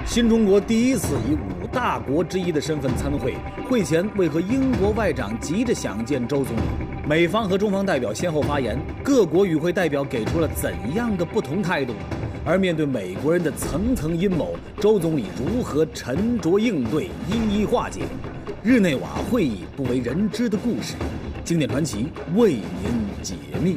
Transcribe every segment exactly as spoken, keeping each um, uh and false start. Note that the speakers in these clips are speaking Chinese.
新中国第一次以五大国之一的身份参会，会前为何英国外长急着想见周总理？美方和中方代表先后发言，各国与会代表给出了怎样的不同态度？而面对美国人的层层阴谋，周总理如何沉着应对，一一化解？日内瓦会议不为人知的故事，经典传奇为您解密。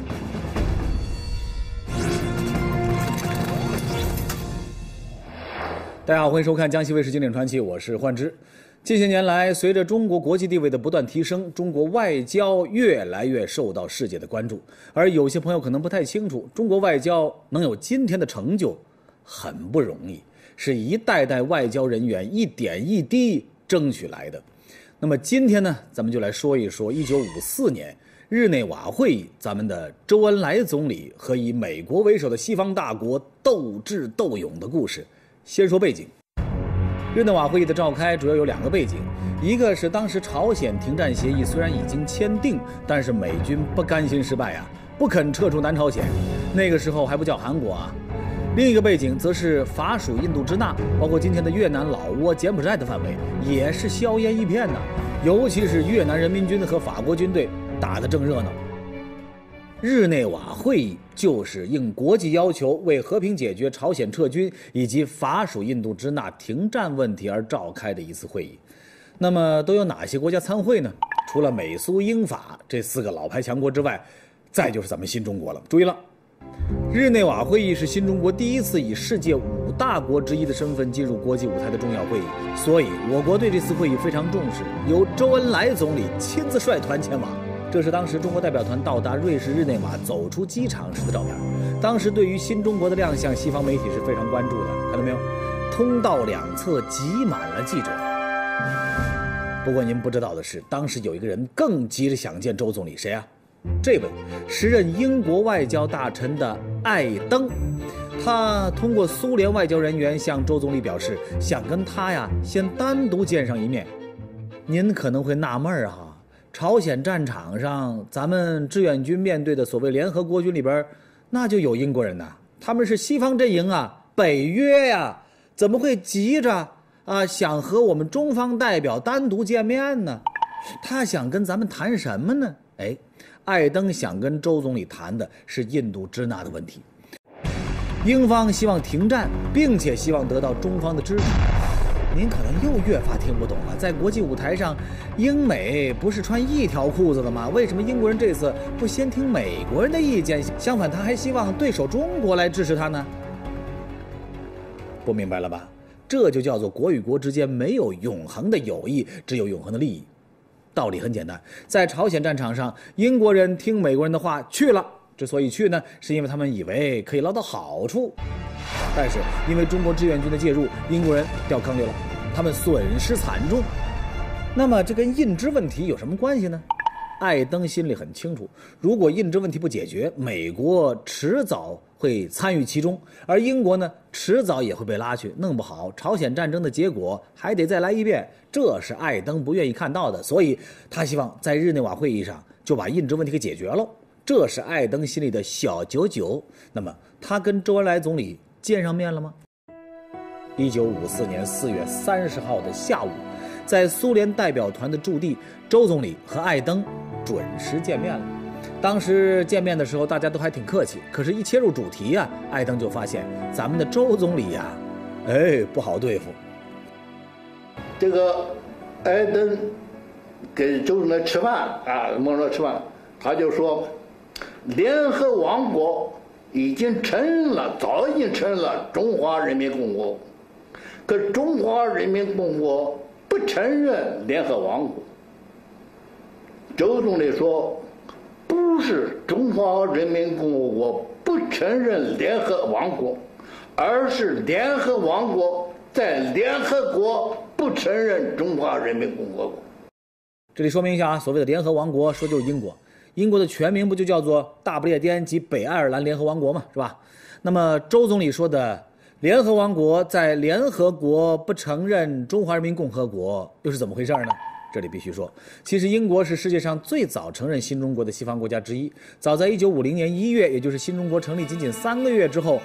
大家好，欢迎收看江西卫视经典传奇，我是焕之。近些年来，随着中国国际地位的不断提升，中国外交越来越受到世界的关注。而有些朋友可能不太清楚，中国外交能有今天的成就，很不容易，是一代代外交人员一点一滴争取来的。那么今天呢，咱们就来说一说一九五四年日内瓦会议，咱们的周恩来总理和以美国为首的西方大国斗智斗勇的故事。先说背景，日内瓦会议的召开主要有两个背景，一个是当时朝鲜停战协议虽然已经签订，但是美军不甘心失败啊，不肯撤出南朝鲜，那个时候还不叫韩国啊。另一个背景则是法属印度支那，包括今天的越南、老挝、柬埔寨的范围也是硝烟一片呐，尤其是越南人民军和法国军队打得正热闹。日内瓦会议就是应国际要求，为和平解决朝鲜撤军以及法属印度支那停战问题而召开的一次会议。那么都有哪些国家参会呢？除了美苏英法这四个老牌强国之外，再就是咱们新中国了。注意了，日内瓦会议是新中国第一次以世界五大国之一的身份进入国际舞台的重要会议，所以我国对这次会议非常重视，由周恩来总理亲自率团前往。这是当时中国代表团到达瑞士日内瓦走出机场时的照片。当时对于新中国的亮相，西方媒体是非常关注的，看到没有？通道两侧挤满了记者。不过您不知道的是，当时有一个人更急着想见周总理，谁啊？这位时任英国外交大臣的艾登，他通过苏联外交人员向周总理表示，想跟他呀先单独见上一面。您可能会纳闷儿哈。朝鲜战场上，咱们志愿军面对的所谓联合国军里边，那就有英国人呐，他们是西方阵营啊，北约呀，怎么会急着啊想和我们中方代表单独见面呢？他想跟咱们谈什么呢？哎，艾登想跟周总理谈的是印度支那的问题。英方希望停战，并且希望得到中方的支持。您可能又越发听不懂了，在国际舞台上，英美不是穿一条裤子的吗？为什么英国人这次不先听美国人的意见，相反他还希望对手中国来支持他呢？不明白了吧？这就叫做国与国之间没有永恒的友谊，只有永恒的利益。道理很简单，在朝鲜战场上，英国人听美国人的话去了，之所以去呢，是因为他们以为可以捞到好处。但是因为中国志愿军的介入，英国人掉坑里了，他们损失惨重。那么这跟印支问题有什么关系呢？艾登心里很清楚，如果印支问题不解决，美国迟早会参与其中，而英国呢迟早也会被拉去，弄不好朝鲜战争的结果还得再来一遍，这是艾登不愿意看到的，所以他希望在日内瓦会议上就把印支问题给解决了，这是艾登心里的小九九。那么他跟周恩来总理见上面了吗？一九五四年四月三十号的下午，在苏联代表团的驻地，周总理和艾登准时见面了。当时见面的时候大家都还挺客气，可是一切入主题啊，艾登就发现咱们的周总理呀、啊，哎，不好对付。 这个艾登给周总理吃饭啊，蒙着吃饭，他就说联合王国已经承认了，早已经承认了中华人民共和国，可中华人民共和国不承认联合王国。周总理说，不是中华人民共和国不承认联合王国，而是联合王国在联合国不承认中华人民共和国。 这里说明一下啊，所谓的联合王国说就是英国。英国的全名不就叫做大不列颠及北爱尔兰联合王国嘛，是吧？那么周总理说的联合王国在联合国不承认中华人民共和国又是怎么回事呢？这里必须说，其实英国是世界上最早承认新中国的西方国家之一。早在一九五零年一月，也就是新中国成立仅仅三个月之后，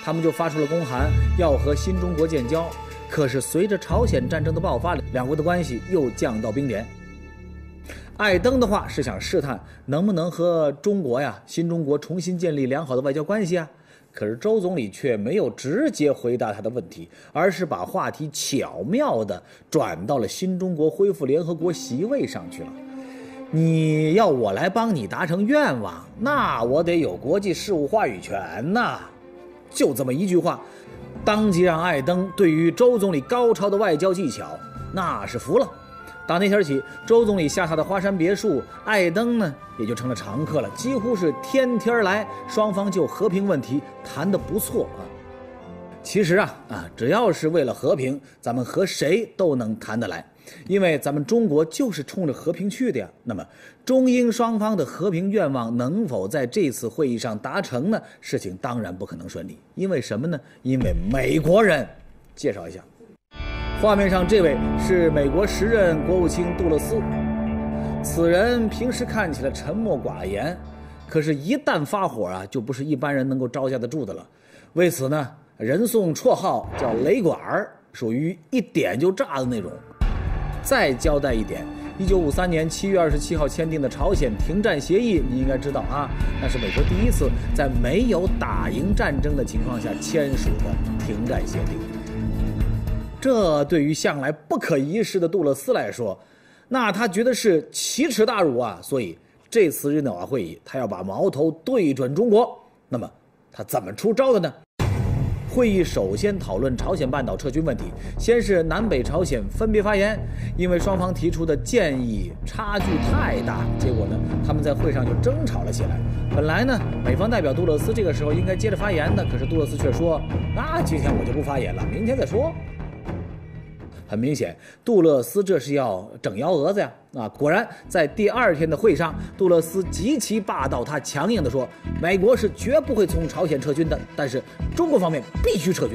他们就发出了公函，要和新中国建交。可是随着朝鲜战争的爆发，两国的关系又降到冰点。艾登的话是想试探能不能和中国呀、新中国重新建立良好的外交关系啊。可是周总理却没有直接回答他的问题，而是把话题巧妙地转到了新中国恢复联合国席位上去了。你要我来帮你达成愿望，那我得有国际事务话语权呐。就这么一句话，当即让艾登对于周总理高超的外交技巧那是服了。打那天起，周总理下榻的花山别墅，艾登呢也就成了常客了，几乎是天天来，双方就和平问题谈得不错啊。其实啊啊，只要是为了和平，咱们和谁都能谈得来，因为咱们中国就是冲着和平去的呀。那么中英双方的和平愿望能否在这次会议上达成呢？事情当然不可能顺利，因为什么呢？因为美国人。介绍一下，画面上这位是美国时任国务卿杜勒斯，此人平时看起来沉默寡言，可是一旦发火啊，就不是一般人能够招架得住的了。为此呢，人送绰号叫雷管儿，属于一点就炸的那种。再交代一点，一九五三年七月二十七号签订的朝鲜停战协议，你应该知道啊，那是美国第一次在没有打赢战争的情况下签署的停战协定。这对于向来不可一世的杜勒斯来说，那他觉得是奇耻大辱啊！所以这次日内瓦会议，他要把矛头对准中国。那么他怎么出招的呢？会议首先讨论朝鲜半岛撤军问题，先是南北朝鲜分别发言，因为双方提出的建议差距太大，结果呢，他们在会上就争吵了起来。本来呢，美方代表杜勒斯这个时候应该接着发言的，可是杜勒斯却说：“那今天我就不发言了，明天再说。”很明显，杜勒斯这是要整幺蛾子呀！啊，果然在第二天的会上，杜勒斯极其霸道，他强硬地说：“美国是绝不会从朝鲜撤军的，但是中国方面必须撤军。”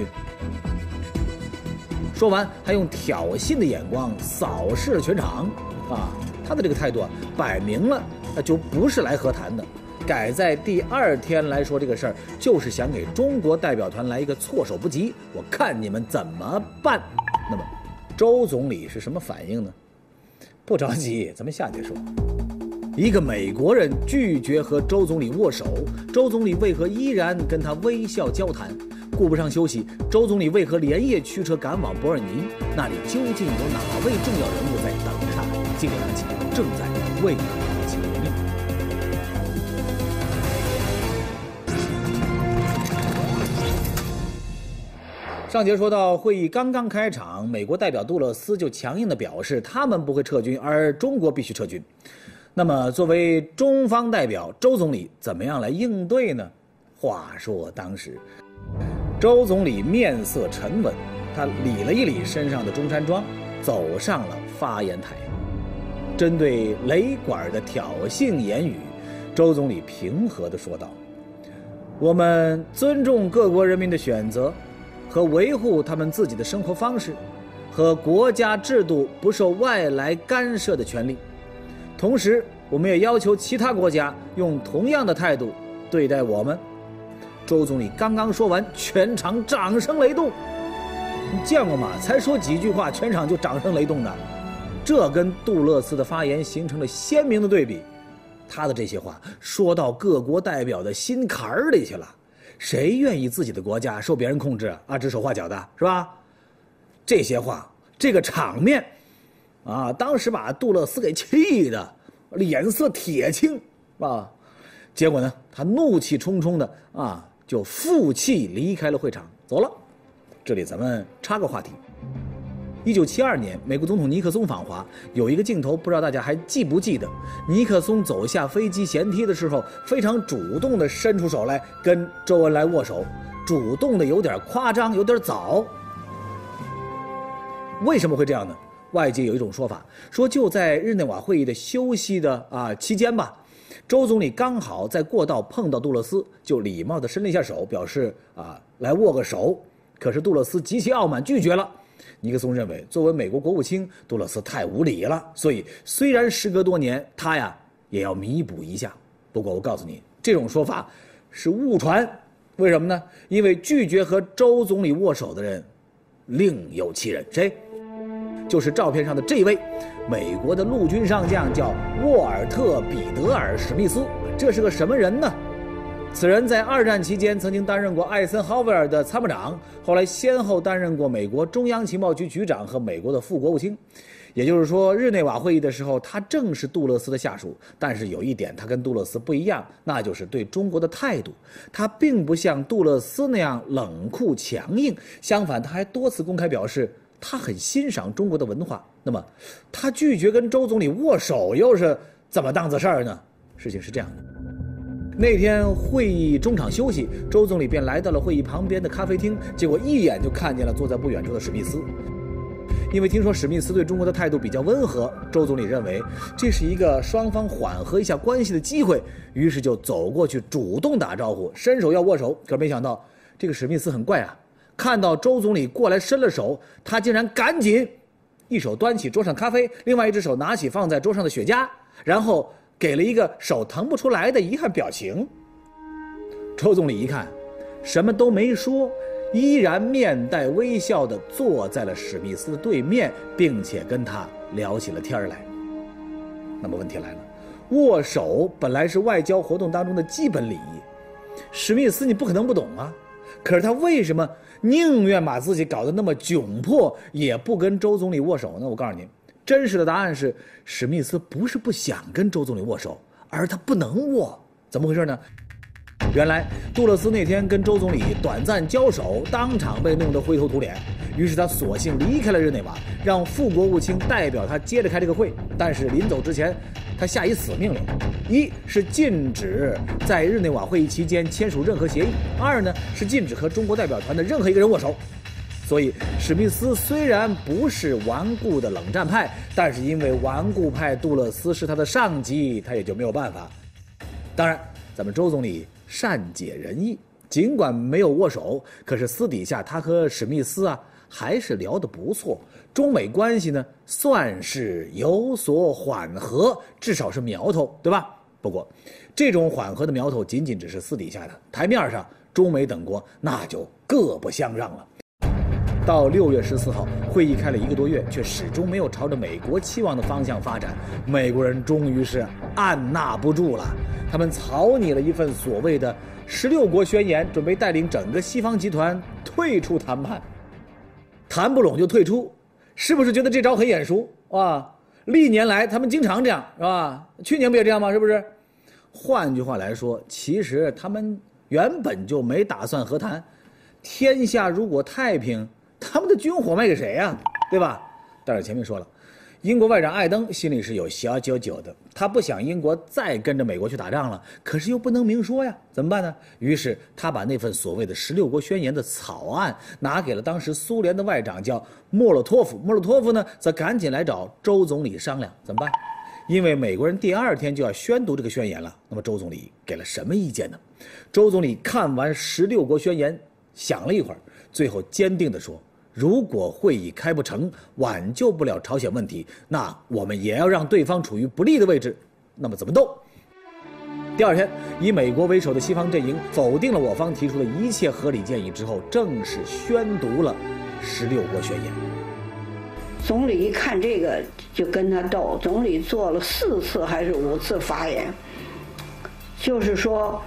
说完，还用挑衅的眼光扫视了全场。啊，他的这个态度啊，摆明了那就不是来和谈的。改在第二天来说这个事儿，就是想给中国代表团来一个措手不及，我看你们怎么办。那么周总理是什么反应呢？不着急，咱们下节说。一个美国人拒绝和周总理握手，周总理为何依然跟他微笑交谈？顾不上休息，周总理为何连夜驱车赶往伯尔尼？那里究竟有哪位重要人物在等着他？经典传奇正在为你请命。上节说到，会议刚刚开场，美国代表杜勒斯就强硬地表示，他们不会撤军，而中国必须撤军。那么，作为中方代表，周总理怎么样来应对呢？话说当时，周总理面色沉稳，他理了一理身上的中山装，走上了发言台。针对雷管的挑衅言语，周总理平和地说道：“我们尊重各国人民的选择。”和维护他们自己的生活方式和国家制度不受外来干涉的权利。同时，我们也要求其他国家用同样的态度对待我们。周总理刚刚说完，全场掌声雷动。你见过吗？才说几句话，全场就掌声雷动的。这跟杜勒斯的发言形成了鲜明的对比。他的这些话说到各国代表的心坎儿里去了。谁愿意自己的国家受别人控制啊？指手画脚的是吧？这些话，这个场面，啊，当时把杜勒斯给气的脸色铁青啊。结果呢，他怒气冲冲的啊，就负气离开了会场，走了。这里咱们插个话题。一九七二年，美国总统尼克松访华，有一个镜头，不知道大家还记不记得？尼克松走下飞机舷梯的时候，非常主动地伸出手来跟周恩来握手，主动的有点夸张，有点早。为什么会这样呢？外界有一种说法，说就在日内瓦会议的休息的啊期间吧，周总理刚好在过道碰到杜勒斯，就礼貌地伸了一下手，表示啊来握个手。可是杜勒斯极其傲慢，拒绝了。尼克松认为，作为美国国务卿，杜勒斯太无礼了，所以虽然时隔多年，他呀也要弥补一下。不过我告诉你，这种说法是误传为什么呢？因为拒绝和周总理握手的人另有其人，谁？就是照片上的这位，美国的陆军上将，叫沃尔特·彼得尔·史密斯。这是个什么人呢？此人在二战期间曾经担任过艾森豪威尔的参谋长，后来先后担任过美国中央情报局局长和美国的副国务卿。也就是说，日内瓦会议的时候，他正是杜勒斯的下属。但是有一点，他跟杜勒斯不一样，那就是对中国的态度。他并不像杜勒斯那样冷酷强硬，相反，他还多次公开表示他很欣赏中国的文化。那么，他拒绝跟周总理握手，又是怎么档子事儿呢？事情是这样的。那天会议中场休息，周总理便来到了会议旁边的咖啡厅，结果一眼就看见了坐在不远处的史密斯。因为听说史密斯对中国的态度比较温和，周总理认为这是一个双方缓和一下关系的机会，于是就走过去主动打招呼，伸手要握手。可没想到这个史密斯很怪啊，看到周总理过来伸了手，他竟然赶紧一手端起桌上咖啡，另外一只手拿起放在桌上的雪茄，然后给了一个手腾不出来的遗憾表情。周总理一看，什么都没说，依然面带微笑地坐在了史密斯的对面，并且跟他聊起了天来。那么问题来了，握手本来是外交活动当中的基本礼仪，史密斯你不可能不懂啊。可是他为什么宁愿把自己搞得那么窘迫，也不跟周总理握手呢？我告诉您，真实的答案是，史密斯不是不想跟周总理握手，而他不能握。怎么回事呢？原来杜勒斯那天跟周总理短暂交手，当场被弄得灰头土脸，于是他索性离开了日内瓦，让副国务卿代表他接着开这个会。但是临走之前，他下一死命令：一是禁止在日内瓦会议期间签署任何协议；二呢是禁止和中国代表团的任何一个人握手。所以史密斯虽然不是顽固的冷战派，但是因为顽固派杜勒斯是他的上级，他也就没有办法。当然咱们周总理善解人意，尽管没有握手，可是私底下他和史密斯啊还是聊得不错，中美关系呢算是有所缓和，至少是苗头，对吧？不过这种缓和的苗头仅仅只是私底下的，台面上中美等国那就各不相让了。到六月十四号，会议开了一个多月，却始终没有朝着美国期望的方向发展。美国人终于是按捺不住了，他们草拟了一份所谓的十六国宣言，准备带领整个西方集团退出谈判。谈不拢就退出，是不是觉得这招很眼熟啊？历年来他们经常这样，是吧？去年不也这样吗？是不是？换句话来说，其实他们原本就没打算和谈。天下如果太平，他们的军火卖给谁呀、啊？对吧？但是前面说了，英国外长艾登心里是有小九九的，他不想英国再跟着美国去打仗了，可是又不能明说呀，怎么办呢？于是他把那份所谓的十六国宣言的草案拿给了当时苏联的外长，叫莫洛托夫。莫洛托夫呢，则赶紧来找周总理商量，怎么办？因为美国人第二天就要宣读这个宣言了，那么周总理给了什么意见呢？周总理看完十六国宣言，想了一会儿，最后坚定地说，如果会议开不成，挽救不了朝鲜问题，那我们也要让对方处于不利的位置。那么怎么斗？第二天，以美国为首的西方阵营否定了我方提出的一切合理建议之后，正式宣读了十六国宣言。 总理一看这个就跟他斗，总理做了四次还是五次发言，就是说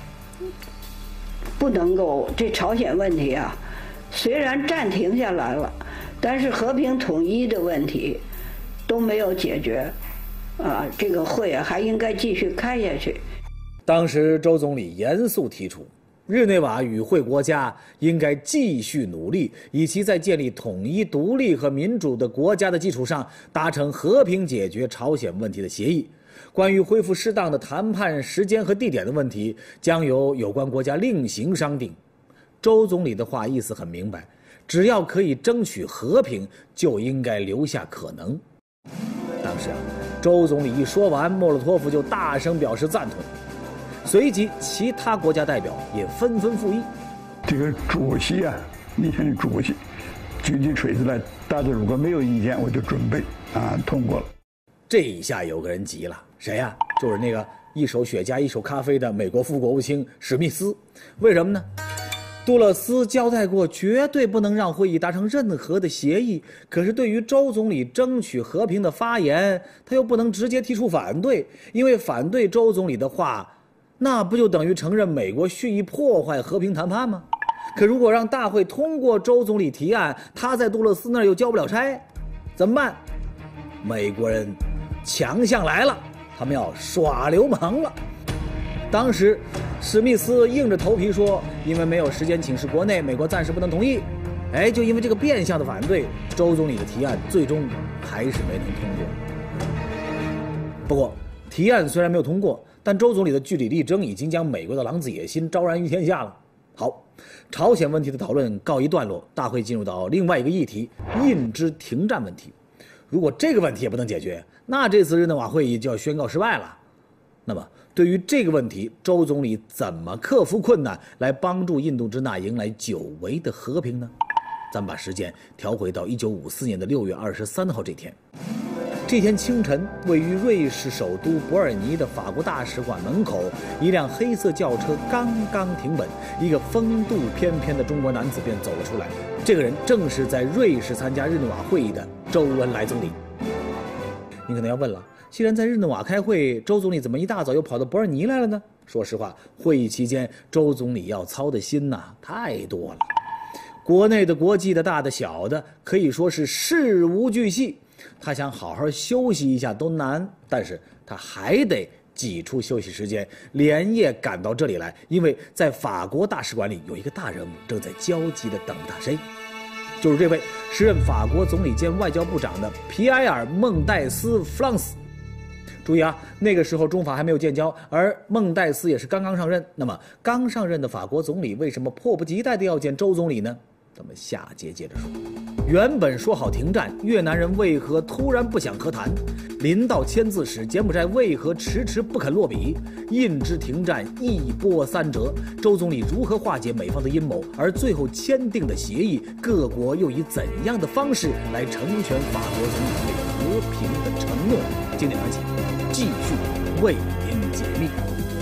不能够，这朝鲜问题啊虽然暂停下来了，但是和平统一的问题都没有解决，啊，这个会啊还应该继续开下去。 当时周总理严肃提出，日内瓦与会国家应该继续努力，以及在建立统一、独立和民主的国家的基础上，达成和平解决朝鲜问题的协议。关于恢复适当的谈判时间和地点的问题，将由有关国家另行商定。周总理的话意思很明白，只要可以争取和平，就应该留下可能。当时啊，周总理一说完，莫洛托夫就大声表示赞同，随即其他国家代表也纷纷附议。 这个主席啊，那天的主席举起锤子来，大家如果没有意见，我就准备啊通过了。 这一下有个人急了，谁呀、啊？就是那个一手雪茄一手咖啡的美国副国务卿史密斯。为什么呢？杜勒斯交代过，绝对不能让会议达成任何的协议。可是对于周总理争取和平的发言，他又不能直接提出反对，因为反对周总理的话，那不就等于承认美国蓄意破坏和平谈判吗？可如果让大会通过周总理提案，他在杜勒斯那儿又交不了差，怎么办？美国人强项来了，他们要耍流氓了。当时史密斯硬着头皮说，因为没有时间请示国内，美国暂时不能同意。哎，就因为这个变相的反对，周总理的提案最终还是没能通过。不过提案虽然没有通过，但周总理的据理力争已经将美国的狼子野心昭然于天下了。好，朝鲜问题的讨论告一段落，大会进入到另外一个议题——印支停战问题。如果这个问题也不能解决，那这次日内瓦会议就要宣告失败了。那么对于这个问题，周总理怎么克服困难来帮助印度支那迎来久违的和平呢？咱们把时间调回到一九五四年的六月二十三号这天。这天清晨，位于瑞士首都伯尔尼的法国大使馆门口，一辆黑色轿车刚刚停稳，一个风度翩翩的中国男子便走了出来。这个人正是在瑞士参加日内瓦会议的周恩来总理。你可能要问了，既然在日内瓦开会，周总理怎么一大早又跑到伯尔尼来了呢？说实话，会议期间周总理要操的心呐、啊、太多了，国内的、国际的、大的、小的，可以说是事无巨细。他想好好休息一下都难，但是他还得挤出休息时间，连夜赶到这里来，因为在法国大使馆里有一个大人物正在焦急地等他。谁？就是这位时任法国总理兼外交部长的皮埃尔·孟戴斯·弗朗斯。注意啊，那个时候中法还没有建交，而孟戴斯也是刚刚上任。那么刚上任的法国总理为什么迫不及待地要见周总理呢？咱们下节接着说。原本说好停战，越南人为何突然不想和谈？临到签字时，柬埔寨为何迟迟不肯落笔？印支停战一波三折，周总理如何化解美方的阴谋？而最后签订的协议，各国又以怎样的方式来成全法国总理对和平的承诺？经典传奇继续为您解密。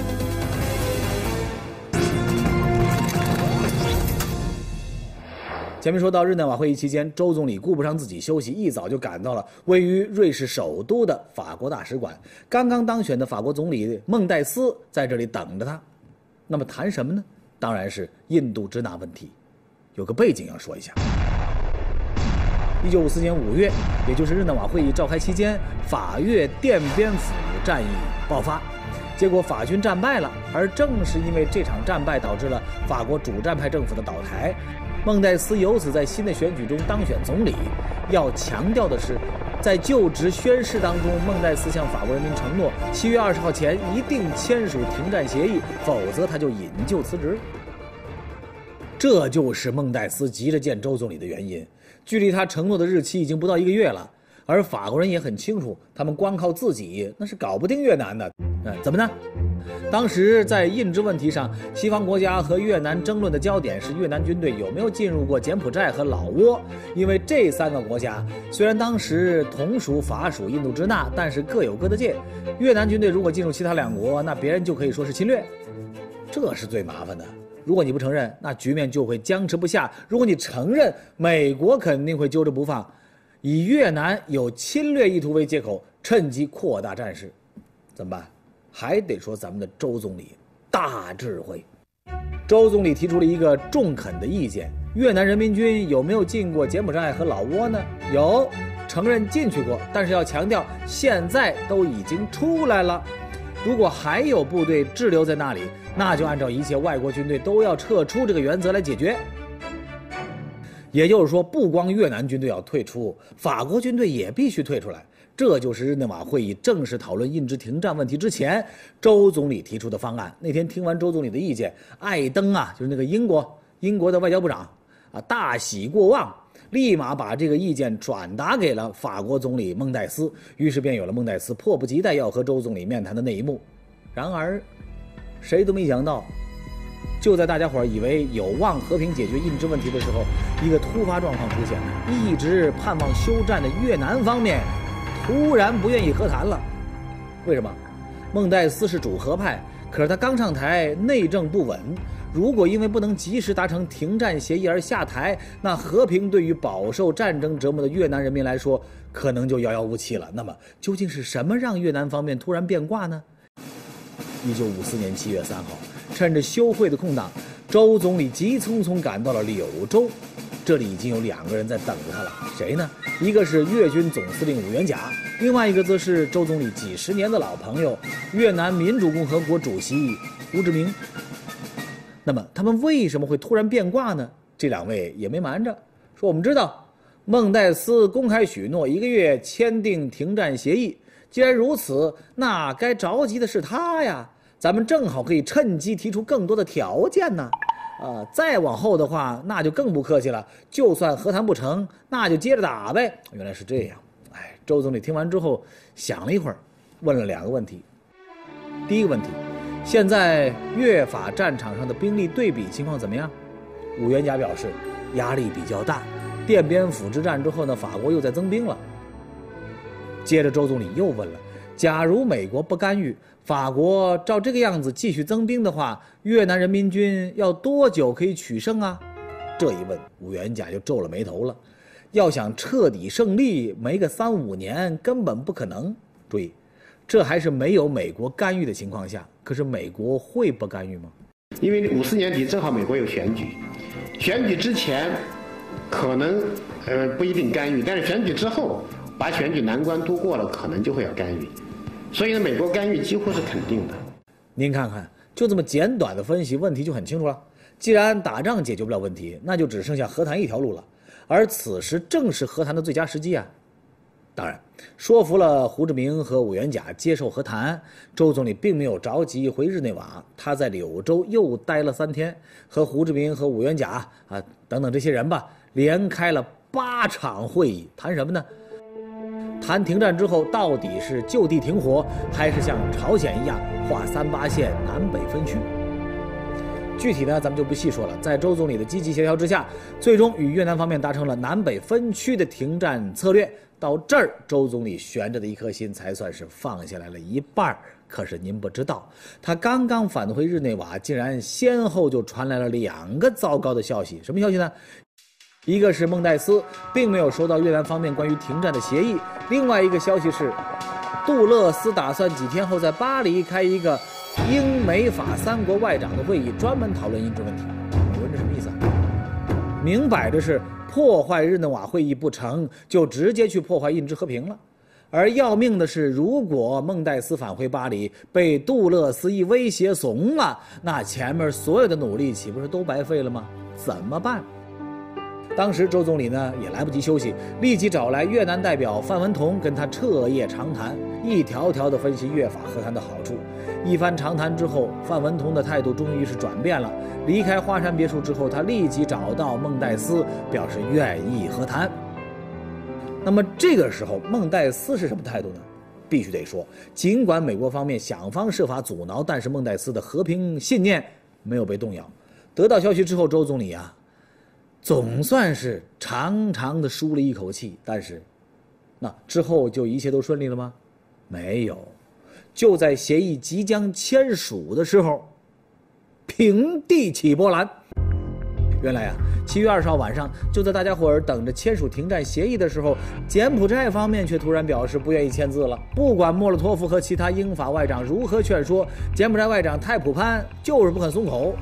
前面说到日内瓦会议期间，周总理顾不上自己休息，一早就赶到了位于瑞士首都的法国大使馆。刚刚当选的法国总理孟戴斯在这里等着他。那么谈什么呢？当然是印度支那问题。有个背景要说一下。一九五四年五月，也就是日内瓦会议召开期间，法越奠边府战役爆发，结果法军战败了。而正是因为这场战败，导致了法国主战派政府的倒台。孟戴斯由此在新的选举中当选总理。要强调的是，在就职宣誓当中，孟戴斯向法国人民承诺，七月二十号前一定签署停战协议，否则他就引咎辞职。这就是孟戴斯急着见周总理的原因。距离他承诺的日期已经不到一个月了，而法国人也很清楚，他们光靠自己那是搞不定越南的。嗯，怎么呢？当时在印支问题上，西方国家和越南争论的焦点是越南军队有没有进入过柬埔寨和老挝，因为这三个国家虽然当时同属法属印度支那，但是各有各的界。越南军队如果进入其他两国，那别人就可以说是侵略，这是最麻烦的。如果你不承认，那局面就会僵持不下；如果你承认，美国肯定会揪着不放，以越南有侵略意图为借口，趁机扩大战事。怎么办？还得说咱们的周总理大智慧。周总理提出了一个中肯的意见：越南人民军有没有进过柬埔寨和老挝呢？有，承认进去过，但是要强调现在都已经出来了。如果还有部队滞留在那里，那就按照一切外国军队都要撤出这个原则来解决。也就是说，不光越南军队要退出，法国军队也必须退出来。这就是日内瓦会议正式讨论印支停战问题之前，周总理提出的方案。那天听完周总理的意见，艾登啊，就是那个英国英国的外交部长啊，大喜过望，立马把这个意见转达给了法国总理孟戴斯，于是便有了孟戴斯迫不及待要和周总理面谈的那一幕。然而，谁都没想到，就在大家伙以为有望和平解决印支问题的时候，一个突发状况出现了，一直盼望休战的越南方面突然不愿意和谈了。为什么？ 孟戴斯是主和派，可是他刚上台，内政不稳。如果因为不能及时达成停战协议而下台，那和平对于饱受战争折磨的越南人民来说，可能就遥遥无期了。那么，究竟是什么让越南方面突然变卦呢？一九五四年七月三号，趁着休会的空档，周总理急匆匆赶到了柳州。这里已经有两个人在等着他了，谁呢？一个是越军总司令伍元甲，另外一个则是周总理几十年的老朋友，越南民主共和国主席胡志明。那么他们为什么会突然变卦呢？这两位也没瞒着，说我们知道孟戴斯公开许诺一个月签订停战协议，既然如此，那该着急的是他呀，咱们正好可以趁机提出更多的条件呢。啊，再往后的话，那就更不客气了。就算和谈不成，那就接着打呗。原来是这样。哎，周总理听完之后想了一会儿，问了两个问题。第一个问题，现在越法战场上的兵力对比情况怎么样？伍元甲表示，压力比较大。奠边府之战之后呢，法国又在增兵了。接着周总理又问了，假如美国不干预，法国照这个样子继续增兵的话，越南人民军要多久可以取胜啊？这一问，伍元甲就皱了眉头了。要想彻底胜利，没个三五年根本不可能。注意，这还是没有美国干预的情况下。可是美国会不干预吗？ 因为五四年底正好美国有选举，选举之前可能呃不一定干预，但是选举之后把选举难关度过了，可能就会要干预。所以呢，美国干预几乎是肯定的。 您看看，就这么简短的分析，问题就很清楚了。既然打仗解决不了问题，那就只剩下和谈一条路了。而此时正是和谈的最佳时机啊！当然，说服了胡志明和伍元甲接受和谈，周总理并没有着急回日内瓦，他在柳州又待了三天，和胡志明和伍元甲啊等等这些人吧，连开了八场会议，谈什么呢？谈停战之后到底是就地停火，还是像朝鲜一样划三八线南北分区？具体呢咱们就不细说了。在周总理的积极协调之下，最终与越南方面达成了南北分区的停战策略。到这儿，周总理悬着的一颗心才算是放下来了一半。可是您不知道，他刚刚返回日内瓦，竟然先后就传来了两个糟糕的消息。什么消息呢？一个是孟戴斯并没有收到越南方面关于停战的协议，另外一个消息是，杜勒斯打算几天后在巴黎开一个英美法三国外长的会议，专门讨论印制问题。你问这什么意思啊？明摆着是破坏日内瓦会议不成，就直接去破坏印制和平了。而要命的是，如果孟戴斯返回巴黎被杜勒斯一威胁怂了，那前面所有的努力岂不是都白费了吗？怎么办？当时周总理呢也来不及休息，立即找来越南代表范文同，跟他彻夜长谈，一条条的分析越法和谈的好处。一番长谈之后，范文同的态度终于是转变了。离开花山别墅之后，他立即找到孟戴斯，表示愿意和谈。那么这个时候孟戴斯是什么态度呢？必须得说，尽管美国方面想方设法阻挠，但是孟戴斯的和平信念没有被动摇。得到消息之后，周总理啊总算是长长的舒了一口气。但是那之后就一切都顺利了吗？没有。就在协议即将签署的时候，平地起波澜。原来啊，七月二十号晚上，就在大家伙儿等着签署停战协议的时候，柬埔寨方面却突然表示不愿意签字了。不管莫洛托夫和其他英法外长如何劝说，柬埔寨外长泰普潘就是不肯松口。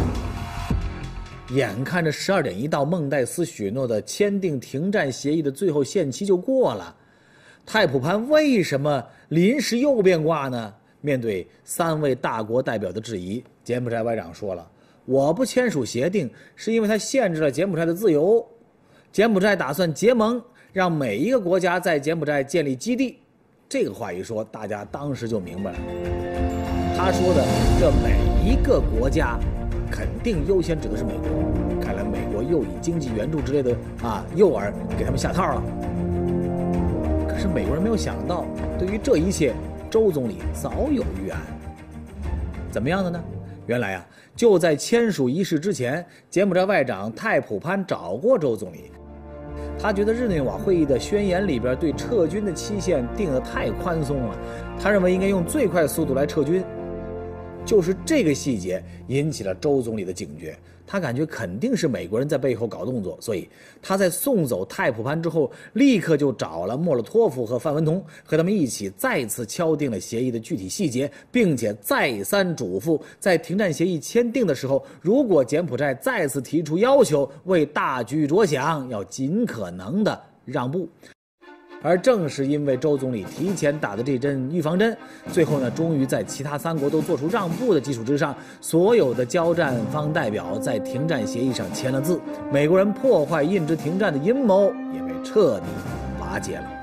眼看着十二点一到，孟戴斯许诺的签订停战协议的最后限期就过了，泰普潘为什么临时又变卦呢？面对三位大国代表的质疑，柬埔寨外长说了，我不签署协定是因为它限制了柬埔寨的自由。柬埔寨打算结盟，让每一个国家在柬埔寨建立基地。这个话一说，大家当时就明白了。他说的这每一个国家肯定优先指的是美国。看来美国又以经济援助之类的啊诱饵给他们下套了。可是美国人没有想到，对于这一切，周总理早有预案。怎么样的呢？原来啊，就在签署仪式之前，柬埔寨外长泰普潘找过周总理， 他觉得日内瓦会议的宣言里边对撤军的期限定得太宽松了，他认为应该用最快速度来撤军。就是这个细节引起了周总理的警觉，他感觉肯定是美国人在背后搞动作，所以他在送走泰普潘之后，立刻就找了莫洛托夫和范文同，和他们一起再次敲定了协议的具体细节，并且再三嘱咐，在停战协议签订的时候，如果柬埔寨再次提出要求，为大局着想，要尽可能的让步。而正是因为周总理提前打的这针预防针，最后呢，终于在其他三国都做出让步的基础之上，所有的交战方代表在停战协议上签了字，美国人破坏印支停战的阴谋也被彻底瓦解了。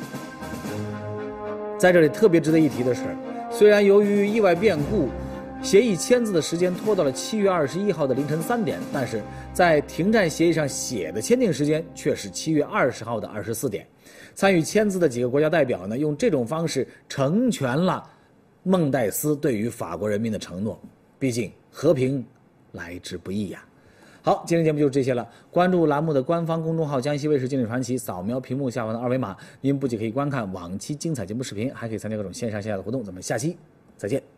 在这里特别值得一提的是，虽然由于意外变故，协议签字的时间拖到了七月二十一号的凌晨三点，但是在停战协议上写的签订时间却是七月二十号的二十四点。参与签字的几个国家代表呢，用这种方式成全了孟戴斯对于法国人民的承诺。毕竟和平来之不易呀。好，今天节目就是这些了。关注栏目的官方公众号江西卫视经典传奇，扫描屏幕下方的二维码，您不仅可以观看往期精彩节目视频，还可以参加各种线上线下的活动。咱们下期再见。